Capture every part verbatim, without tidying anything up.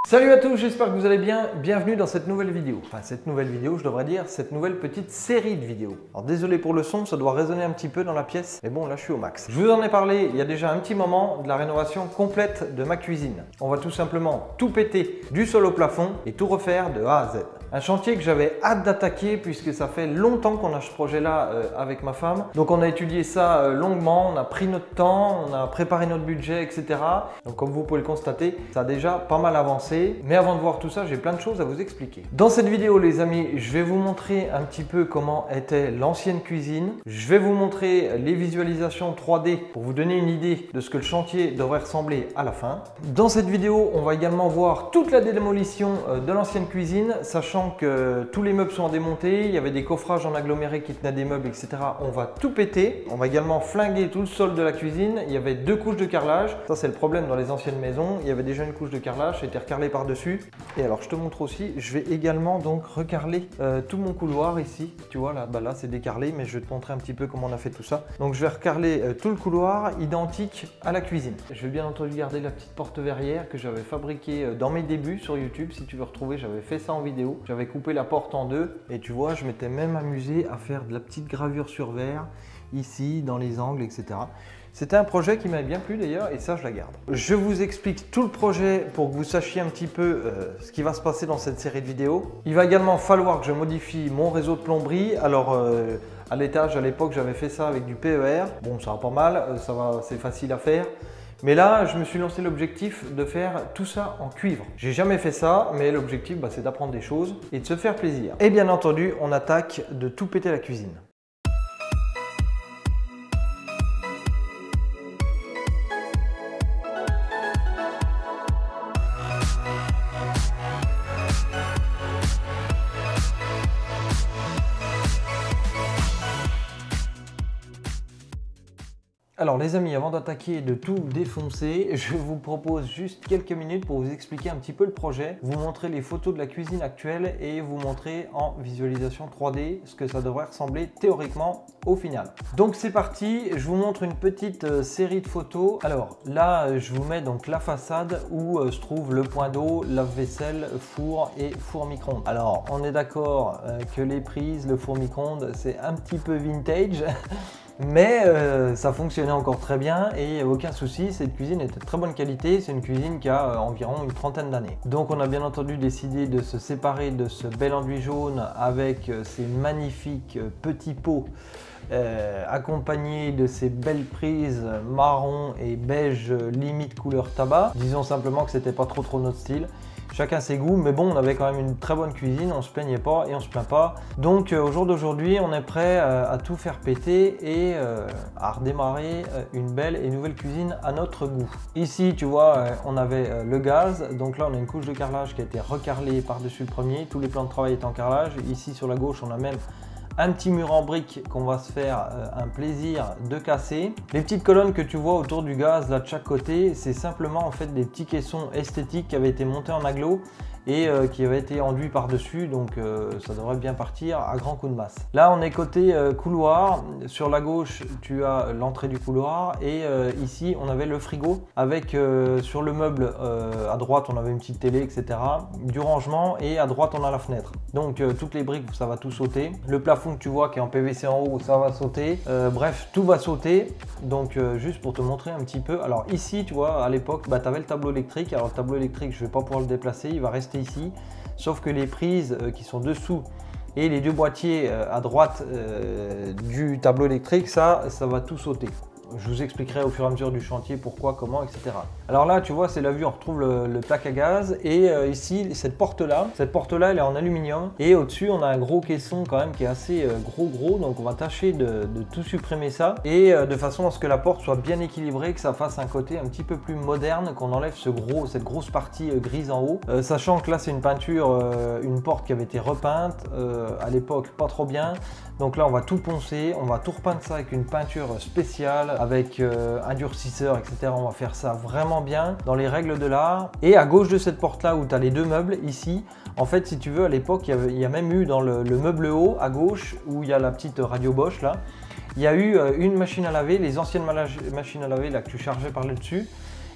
Salut à tous, j'espère que vous allez bien. Bienvenue dans cette nouvelle vidéo. Enfin, cette nouvelle vidéo, je devrais dire, cette nouvelle petite série de vidéos. Alors désolé pour le son, ça doit résonner un petit peu dans la pièce, mais bon, là je suis au max. Je vous en ai parlé il y a déjà un petit moment de la rénovation complète de ma cuisine. On va tout simplement tout péter du sol au plafond et tout refaire de A à Z. Un chantier que j'avais hâte d'attaquer puisque ça fait longtemps qu'on a ce projet-là euh, avec ma femme. Donc on a étudié ça euh, longuement, on a pris notre temps, on a préparé notre budget, et cetera. Donc comme vous pouvez le constater, ça a déjà pas mal avancé. Mais avant de voir tout ça, j'ai plein de choses à vous expliquer. Dans cette vidéo, les amis, je vais vous montrer un petit peu comment était l'ancienne cuisine. Je vais vous montrer les visualisations trois D pour vous donner une idée de ce que le chantier devrait ressembler à la fin. Dans cette vidéo, on va également voir toute la démolition euh, de l'ancienne cuisine, sachant que tous les meubles sont démontés, il y avait des coffrages en aggloméré qui tenaient des meubles, et cetera. On va tout péter. On va également flinguer tout le sol de la cuisine. Il y avait deux couches de carrelage. Ça, c'est le problème dans les anciennes maisons. Il y avait déjà une couche de carrelage, c'était recarrelé par-dessus. Et alors, je te montre aussi, je vais également donc recarreler euh, tout mon couloir ici. Tu vois, là, bah là c'est décarrelé, mais je vais te montrer un petit peu comment on a fait tout ça. Donc, je vais recarreler euh, tout le couloir identique à la cuisine. Je vais bien entendu garder la petite porte verrière que j'avais fabriquée euh, dans mes débuts sur YouTube. Si tu veux retrouver, j'avais fait ça en vidéo. J'avais coupé la porte en deux et tu vois, je m'étais même amusé à faire de la petite gravure sur verre ici, dans les angles, et cetera. C'était un projet qui m'a bien plu d'ailleurs et ça, je la garde. Je vous explique tout le projet pour que vous sachiez un petit peu euh, ce qui va se passer dans cette série de vidéos. Il va également falloir que je modifie mon réseau de plomberie. Alors, euh, à l'étage, à l'époque, j'avais fait ça avec du P E R. Bon, ça va pas mal, ça va, c'est facile à faire. Mais là, je me suis lancé l'objectif de faire tout ça en cuivre. J'ai jamais fait ça, mais l'objectif, bah, c'est d'apprendre des choses et de se faire plaisir. Et bien entendu, on attaque de tout péter la cuisine. Alors les amis, avant d'attaquer et de tout défoncer, je vous propose juste quelques minutes pour vous expliquer un petit peu le projet, vous montrer les photos de la cuisine actuelle et vous montrer en visualisation trois D ce que ça devrait ressembler théoriquement au final. Donc c'est parti, je vous montre une petite euh, série de photos. Alors là, euh, je vous mets donc la façade où euh, se trouve le point d'eau, lave-vaisselle, four et four micro-ondes. Alors on est d'accord euh, que les prises, le four micro-ondes, c'est un petit peu vintage. Mais euh, ça fonctionnait encore très bien et aucun souci, cette cuisine était de très bonne qualité. C'est une cuisine qui a euh, environ une trentaine d'années. Donc on a bien entendu décidé de se séparer de ce bel enduit jaune avec euh, ces magnifiques euh, petits pots euh, accompagnés de ces belles prises marron et beige euh, limite couleur tabac. Disons simplement que c'était pas trop trop notre style. Chacun ses goûts, mais bon, on avait quand même une très bonne cuisine, on se plaignait pas et on se plaint pas. Donc euh, au jour d'aujourd'hui, on est prêt euh, à tout faire péter et euh, à redémarrer euh, une belle et nouvelle cuisine à notre goût. Ici, tu vois, euh, on avait euh, le gaz, donc là on a une couche de carrelage qui a été recarrelée par-dessus le premier. Tous les plans de travail étaient en carrelage. Ici sur la gauche, on a même un petit mur en briques qu'on va se faire euh, un plaisir de casser. Les petites colonnes que tu vois autour du gaz là de chaque côté, c'est simplement en fait des petits caissons esthétiques qui avaient été montés en agglo et euh, qui avaient été enduits par-dessus, donc euh, ça devrait bien partir à grand coup de masse. Là on est côté euh, couloir, sur la gauche tu as l'entrée du couloir et euh, ici on avait le frigo avec euh, sur le meuble euh, à droite on avait une petite télé, etc, du rangement, et à droite on a la fenêtre. Donc euh, toutes les briques ça va tout sauter, le plafond que tu vois qui est en P V C en haut ça va sauter, euh, bref tout va sauter. Donc euh, juste pour te montrer un petit peu, alors ici tu vois à l'époque bah, tu avais le tableau électrique. Alors le tableau électrique je vais pas pouvoir le déplacer, il va rester ici, sauf que les prises euh, qui sont dessous et les deux boîtiers euh, à droite euh, du tableau électrique, ça ça va tout sauter. Je vous expliquerai au fur et à mesure du chantier pourquoi, comment, et cetera. Alors là, tu vois, c'est la vue, on retrouve le, le plaque à gaz. Et euh, ici, cette porte-là, cette porte-là, elle est en aluminium. Et au-dessus, on a un gros caisson quand même qui est assez euh, gros, gros. Donc on va tâcher de, de tout supprimer ça. Et euh, de façon à ce que la porte soit bien équilibrée, que ça fasse un côté un petit peu plus moderne, qu'on enlève ce gros, cette grosse partie euh, grise en haut. Euh, sachant que là, c'est une peinture, euh, une porte qui avait été repeinte. Euh, à l'époque, pas trop bien. Donc là, on va tout poncer, on va tout repeindre ça avec une peinture spéciale, avec euh, un durcisseur, et cetera. On va faire ça vraiment bien dans les règles de l'art. Et à gauche de cette porte-là, où tu as les deux meubles, ici, en fait, si tu veux, à l'époque, il, il y a même eu dans le, le meuble haut, à gauche, où il y a la petite radio Bosch, là, il y a eu euh, une machine à laver, les anciennes machines à laver là, que tu chargeais par le dessus.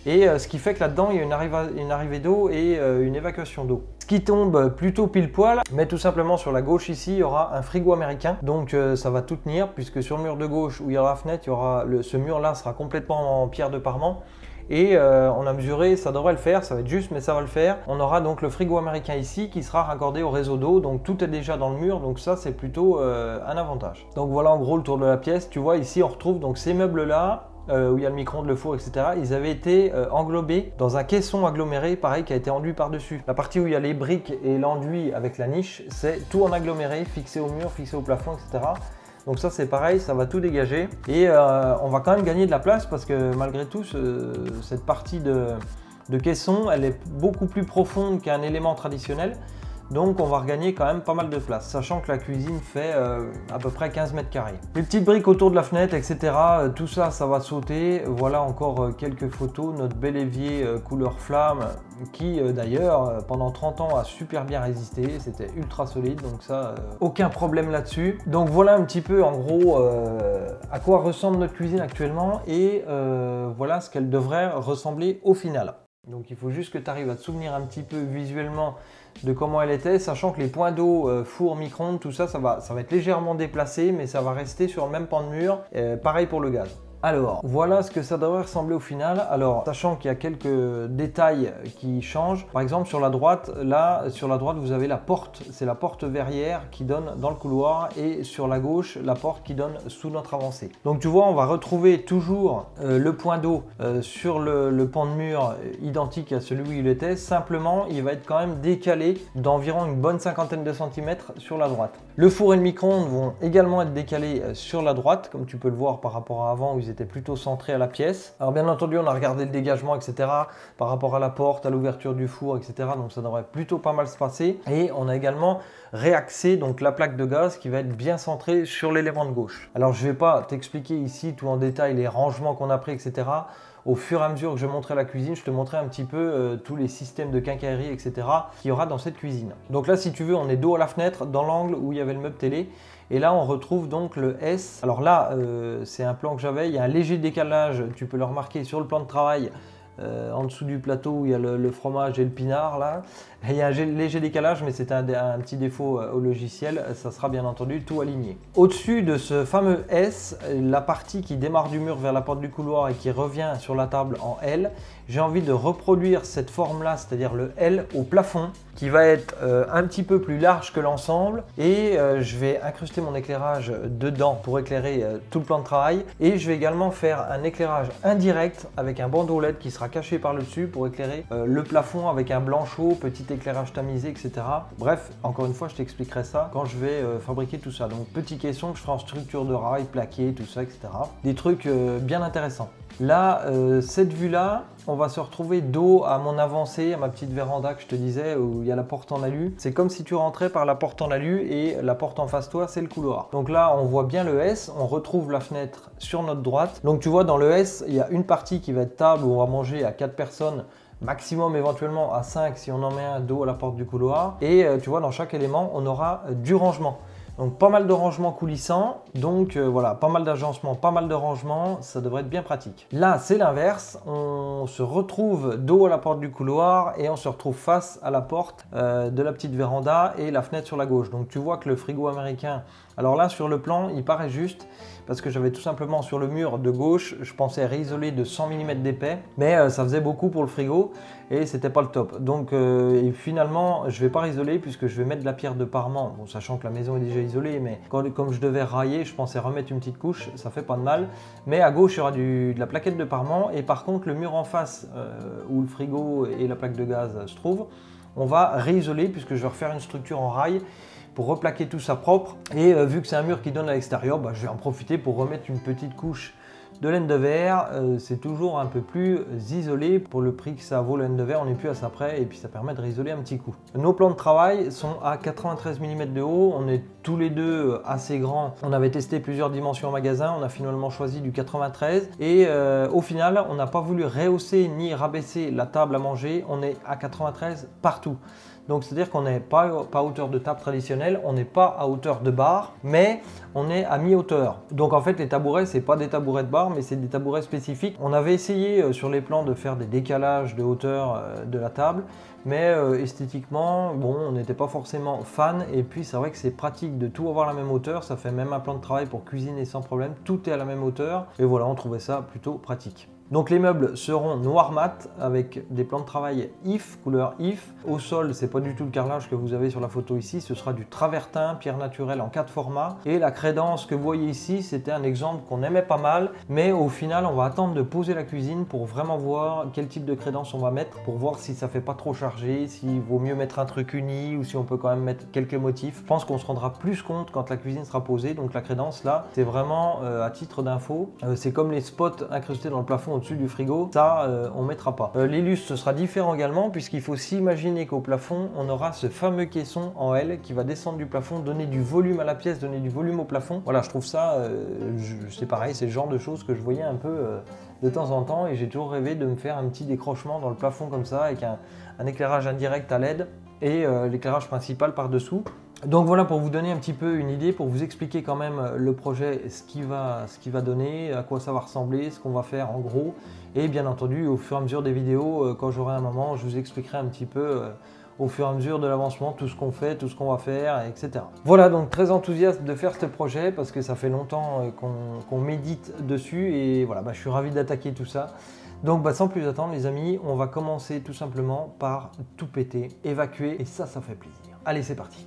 Et euh, ce qui fait que là-dedans, il y a une, arriva une arrivée d'eau et euh, une évacuation d'eau. Ce qui tombe plutôt pile poil, mais tout simplement sur la gauche ici, il y aura un frigo américain. Donc euh, ça va tout tenir, puisque sur le mur de gauche où il y aura la fenêtre, il y aura le, ce mur-là sera complètement en pierre de parement. Et euh, on a mesuré, ça devrait le faire, ça va être juste, mais ça va le faire. On aura donc le frigo américain ici qui sera raccordé au réseau d'eau, donc tout est déjà dans le mur, donc ça c'est plutôt euh, un avantage. Donc voilà en gros le tour de la pièce. Tu vois ici on retrouve donc ces meubles-là, Euh, où il y a le micro-ondes, le four, et cetera. Ils avaient été euh, englobés dans un caisson aggloméré, pareil, qui a été enduit par-dessus. La partie où il y a les briques et l'enduit avec la niche, c'est tout en aggloméré, fixé au mur, fixé au plafond, et cetera. Donc ça c'est pareil, ça va tout dégager. Et euh, on va quand même gagner de la place parce que malgré tout, ce, cette partie de, de caisson, elle est beaucoup plus profonde qu'un élément traditionnel. Donc on va regagner quand même pas mal de place, sachant que la cuisine fait euh, à peu près quinze mètres carrés. Les petites briques autour de la fenêtre, et cetera. Euh, tout ça, ça va sauter. Voilà encore euh, quelques photos. Notre bel évier euh, couleur flamme, qui euh, d'ailleurs euh, pendant trente ans a super bien résisté. C'était ultra solide, donc ça, euh, aucun problème là-dessus. Donc voilà un petit peu en gros euh, à quoi ressemble notre cuisine actuellement et euh, voilà ce qu'elle devrait ressembler au final. Donc il faut juste que tu arrives à te souvenir un petit peu visuellement de comment elle était, sachant que les points d'eau, euh, four, micro-ondes, tout ça, ça va, ça va être légèrement déplacé, mais ça va rester sur le même pan de mur. Euh, pareil pour le gaz. Alors, voilà ce que ça devrait ressembler au final. Alors, sachant qu'il y a quelques détails qui changent. Par exemple, sur la droite, là, sur la droite, vous avez la porte. C'est la porte verrière qui donne dans le couloir. Et sur la gauche, la porte qui donne sous notre avancée. Donc, tu vois, on va retrouver toujours euh, le point d'eau euh, sur le, le pan de mur identique à celui où il était. Simplement, il va être quand même décalé d'environ une bonne cinquantaine de centimètres sur la droite. Le four et le micro-ondes vont également être décalés sur la droite, comme tu peux le voir par rapport à avant où ils étaient plutôt centrés à la pièce. Alors bien entendu, on a regardé le dégagement, et cetera par rapport à la porte, à l'ouverture du four, et cetera. Donc ça devrait plutôt pas mal se passer. Et on a également réaxé donc la plaque de gaz qui va être bien centrée sur l'élément de gauche. Alors je ne vais pas t'expliquer ici tout en détail les rangements qu'on a pris, et cetera. Au fur et à mesure que je montrais la cuisine, je te montrais un petit peu euh, tous les systèmes de quincaillerie, et cetera qu'il y aura dans cette cuisine. Donc là, si tu veux, on est dos à la fenêtre, dans l'angle où il y avait le meuble télé. Et là, on retrouve donc le S. Alors là, euh, c'est un plan que j'avais. Il y a un léger décalage, tu peux le remarquer sur le plan de travail. Euh, en dessous du plateau où il y a le, le fromage et le pinard là. Et il y a un léger décalage, mais c'est un, un petit défaut au logiciel. Ça sera bien entendu tout aligné. Au-dessus de ce fameux S, la partie qui démarre du mur vers la porte du couloir et qui revient sur la table en L, j'ai envie de reproduire cette forme-là, c'est-à-dire le L au plafond, qui va être euh, un petit peu plus large que l'ensemble. Et euh, je vais incruster mon éclairage dedans pour éclairer euh, tout le plan de travail. Et je vais également faire un éclairage indirect avec un bandeau L E D qui sera caché par le dessus pour éclairer euh, le plafond avec un blanc chaud, petit éclairage tamisé, et cetera. Bref, encore une fois, je t'expliquerai ça quand je vais euh, fabriquer tout ça. Donc, petit caisson que je ferai en structure de rail, plaqué, tout ça, et cetera. Des trucs euh, bien intéressants. Là, euh, cette vue-là, on va se retrouver dos à mon avancée, à ma petite véranda que je te disais, où il y a la porte en alu. C'est comme si tu rentrais par la porte en alu et la porte en face de toi, c'est le couloir. Donc là, on voit bien le S, on retrouve la fenêtre sur notre droite. Donc tu vois, dans le S, il y a une partie qui va être table où on va manger à quatre personnes, maximum éventuellement à cinq si on en met un dos à la porte du couloir. Et euh, tu vois, dans chaque élément, on aura euh, du rangement. Donc pas mal de rangements coulissants, donc euh, voilà, pas mal d'agencements, pas mal de rangements, ça devrait être bien pratique. Là, c'est l'inverse, on se retrouve dos à la porte du couloir et on se retrouve face à la porte euh, de la petite véranda et la fenêtre sur la gauche. Donc tu vois que le frigo américain, alors là sur le plan, il paraît juste, parce que j'avais tout simplement sur le mur de gauche, je pensais réisoler de cent millimètres d'épais, mais euh, ça faisait beaucoup pour le frigo et c'était pas le top. Donc euh, et finalement, je vais pas réisoler puisque je vais mettre de la pierre de parement, bon, sachant que la maison est déjà isolée, mais quand, comme je devais railler, je pensais remettre une petite couche, ça fait pas de mal. Mais à gauche, il y aura du, de la plaquette de parement et par contre, le mur en face euh, où le frigo et la plaque de gaz se trouvent, on va réisoler puisque je vais refaire une structure en rail pour replaquer tout ça propre. Et euh, vu que c'est un mur qui donne à l'extérieur, bah, je vais en profiter pour remettre une petite couche de laine de verre. Euh, c'est toujours un peu plus isolé pour le prix que ça vaut la laine de verre. On n'est plus à ça près et puis ça permet de réisoler un petit coup. Nos plans de travail sont à quatre-vingt-treize millimètres de haut. On est tous les deux assez grands. On avait testé plusieurs dimensions en magasin. On a finalement choisi du quatre-vingt-treize et euh, au final, on n'a pas voulu rehausser ni rabaisser la table à manger. On est à quatre-vingt-treize partout. Donc c'est-à-dire qu'on n'est pas, pas à hauteur de table traditionnelle, on n'est pas à hauteur de bar, mais on est à mi-hauteur. Donc en fait les tabourets, c'est pas des tabourets de bar, mais c'est des tabourets spécifiques. On avait essayé sur les plans de faire des décalages de hauteur de la table, mais euh, esthétiquement, bon, on n'était pas forcément fan. Et puis c'est vrai que c'est pratique de tout avoir à la même hauteur, ça fait même un plan de travail pour cuisiner sans problème, tout est à la même hauteur. Et voilà, on trouvait ça plutôt pratique. Donc les meubles seront noir mat avec des plans de travail if, couleur if. Au sol, c'est pas du tout le carrelage que vous avez sur la photo ici, ce sera du travertin, pierre naturelle en quatre formats. Et la crédence que vous voyez ici, c'était un exemple qu'on aimait pas mal, mais au final, on va attendre de poser la cuisine pour vraiment voir quel type de crédence on va mettre, pour voir si ça fait pas trop chargé, s'il vaut mieux mettre un truc uni ou si on peut quand même mettre quelques motifs. Je pense qu'on se rendra plus compte quand la cuisine sera posée. Donc la crédence là, c'est vraiment euh, à titre d'info. Euh, c'est comme les spots incrustés dans le plafond au-dessus du frigo, ça euh, on mettra pas. Euh, les lustres, ce sera différent également, puisqu'il faut s'imaginer qu'au plafond on aura ce fameux caisson en L qui va descendre du plafond, donner du volume à la pièce, donner du volume au plafond. Voilà, je trouve ça, euh, c'est pareil, c'est le genre de choses que je voyais un peu euh, de temps en temps, et j'ai toujours rêvé de me faire un petit décrochement dans le plafond comme ça, avec un, un éclairage indirect à L E D et euh, l'éclairage principal par dessous. Donc voilà, pour vous donner un petit peu une idée, pour vous expliquer quand même le projet, ce qui va, ce qui va donner, à quoi ça va ressembler, ce qu'on va faire en gros. Et bien entendu, au fur et à mesure des vidéos, quand j'aurai un moment, je vous expliquerai un petit peu au fur et à mesure de l'avancement, tout ce qu'on fait, tout ce qu'on va faire, et cetera. Voilà, donc très enthousiaste de faire ce projet parce que ça fait longtemps qu'on qu'on médite dessus, et voilà, bah, je suis ravi d'attaquer tout ça. Donc bah, sans plus attendre les amis, on va commencer tout simplement par tout péter, évacuer, et ça, ça fait plaisir. Allez, c'est parti.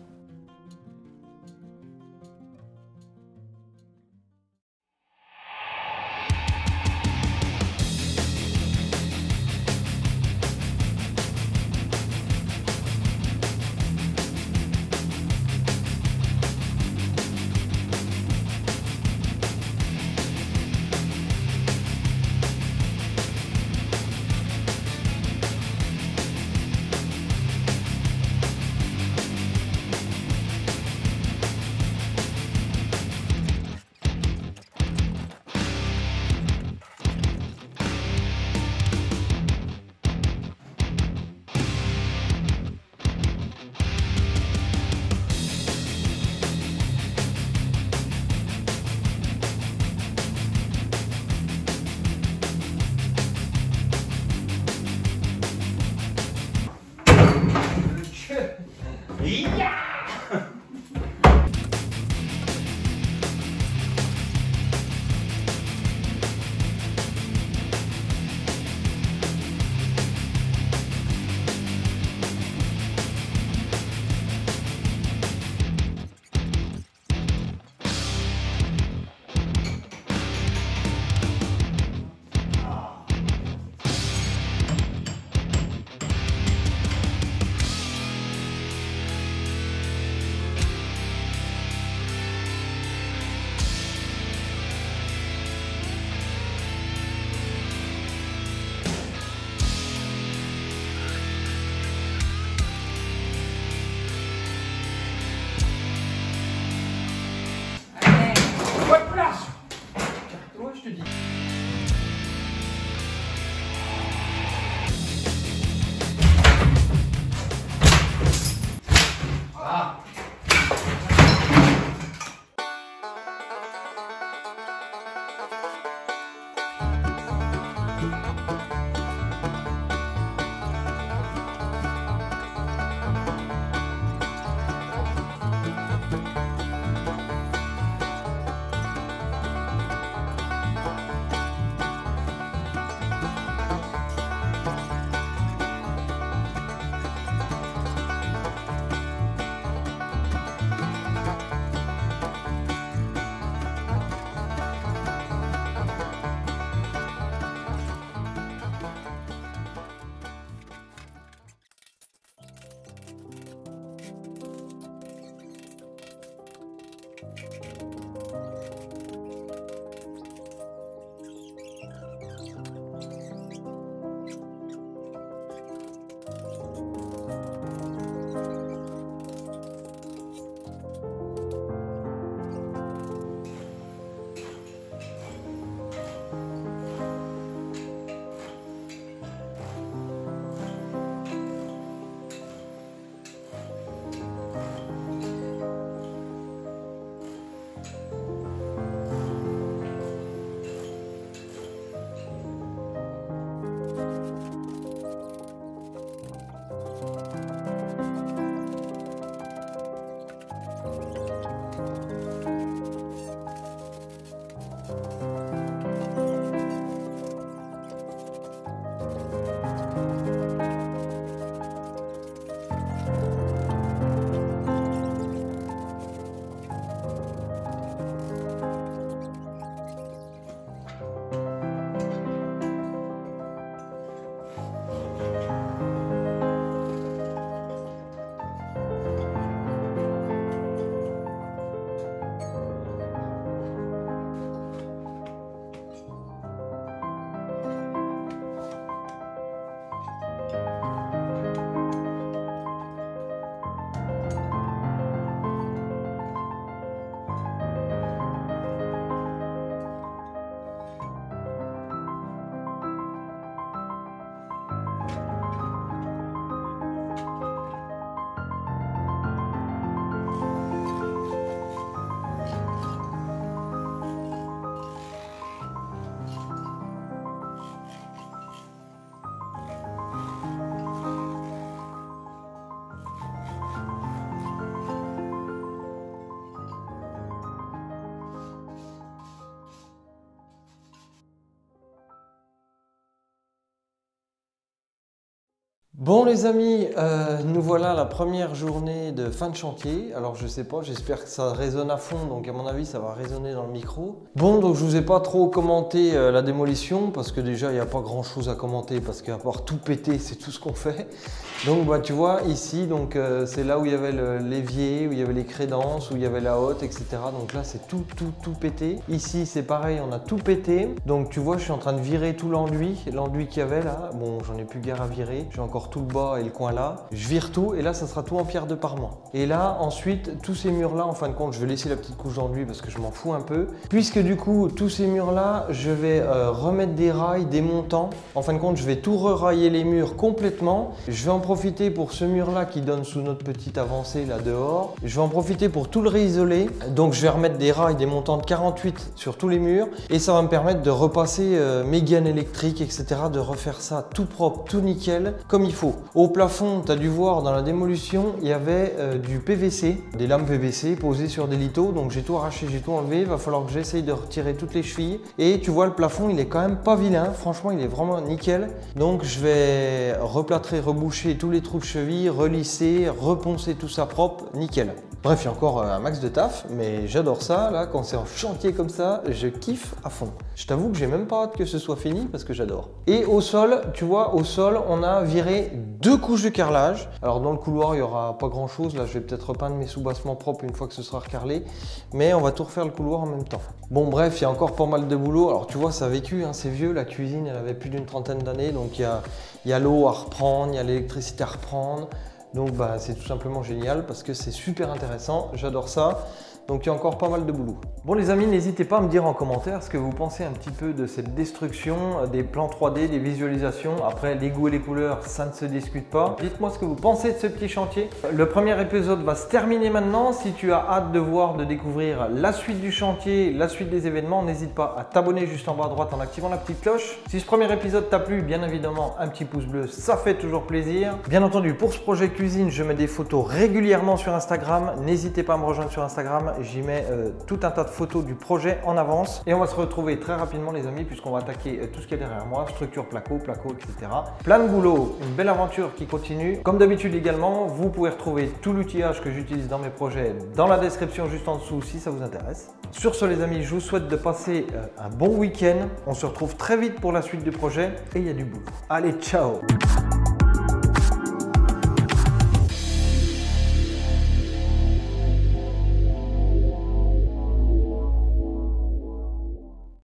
Bon les amis, euh, nous voilà à la première journée de fin de chantier. Alors je sais pas, j'espère que ça résonne à fond, donc à mon avis ça va résonner dans le micro. Bon, donc je vous ai pas trop commenté euh, la démolition parce que déjà il n'y a pas grand chose à commenter parce qu'à part tout péter, c'est tout ce qu'on fait. Donc bah tu vois ici, donc euh, c'est là où il y avait l'évier, où il y avait les crédences, où il y avait la hotte, et cetera. Donc là c'est tout tout tout pété. Ici c'est pareil, on a tout pété. Donc tu vois, je suis en train de virer tout l'enduit, l'enduit qu'il y avait là. Bon, j'en ai plus guère à virer. J'ai encore tout le bas et le coin là. Je vire tout et là ça sera tout en pierre de parement. Et là ensuite tous ces murs là, en fin de compte, je vais laisser la petite couche d'enduit parce que je m'en fous un peu. Puisque du coup tous ces murs là, je vais euh, remettre des rails, des montants. En fin de compte, je vais tout re-railler les murs complètement. Je vais en profiter pour ce mur là qui donne sous notre petite avancée là dehors. Je vais en profiter pour tout le réisoler. Donc je vais remettre des rails, des montants de quarante-huit sur tous les murs et ça va me permettre de repasser euh, mes gaines électriques, et cetera. De refaire ça tout propre, tout nickel, comme il faut. Au plafond, tu as dû voir dans la démolition, il y avait euh, du P V C, des lames P V C posées sur des litos. Donc j'ai tout arraché, j'ai tout enlevé. Il va falloir que j'essaye de retirer toutes les chevilles. Et tu vois, le plafond, il est quand même pas vilain. Franchement, il est vraiment nickel. Donc je vais replâtrer, reboucher tous les trous de cheville, relisser, reponcer tout ça propre, nickel. Bref, il y a encore un max de taf, mais j'adore ça. Là, quand c'est en chantier comme ça, je kiffe à fond. Je t'avoue que j'ai même pas hâte que ce soit fini parce que j'adore. Et au sol, tu vois, au sol, on a viré deux couches de carrelage. Alors dans le couloir, il n'y aura pas grand chose. Là, je vais peut-être repeindre mes sous-bassements propres une fois que ce sera recarrelé. Mais on va tout refaire le couloir en même temps. Bon, bref, il y a encore pas mal de boulot. Alors tu vois, ça a vécu, hein, c'est vieux. La cuisine, elle avait plus d'une trentaine d'années. Donc il y a, il y a l'eau à reprendre, il y a l'électricité à reprendre. Donc bah, c'est tout simplement génial parce que c'est super intéressant, j'adore ça. Donc il y a encore pas mal de boulot. Bon les amis, n'hésitez pas à me dire en commentaire ce que vous pensez un petit peu de cette destruction des plans trois D, des visualisations. Après, les goûts et les couleurs, ça ne se discute pas. Dites-moi ce que vous pensez de ce petit chantier. Le premier épisode va se terminer maintenant. Si tu as hâte de voir, de découvrir la suite du chantier, la suite des événements, n'hésite pas à t'abonner juste en bas à droite en activant la petite cloche. Si ce premier épisode t'a plu, bien évidemment, un petit pouce bleu, ça fait toujours plaisir. Bien entendu, pour ce projet cuisine, je mets des photos régulièrement sur Instagram. N'hésitez pas à me rejoindre sur Instagram. J'y mets euh, tout un tas de photos du projet en avance et on va se retrouver très rapidement les amis puisqu'on va attaquer euh, tout ce qui est derrière moi, structure placo, placo, et cetera. Plein de boulot, une belle aventure qui continue. Comme d'habitude également, vous pouvez retrouver tout l'outillage que j'utilise dans mes projets dans la description juste en dessous si ça vous intéresse. Sur ce les amis, je vous souhaite de passer euh, un bon week-end. On se retrouve très vite pour la suite du projet et il y a du boulot. Allez, ciao!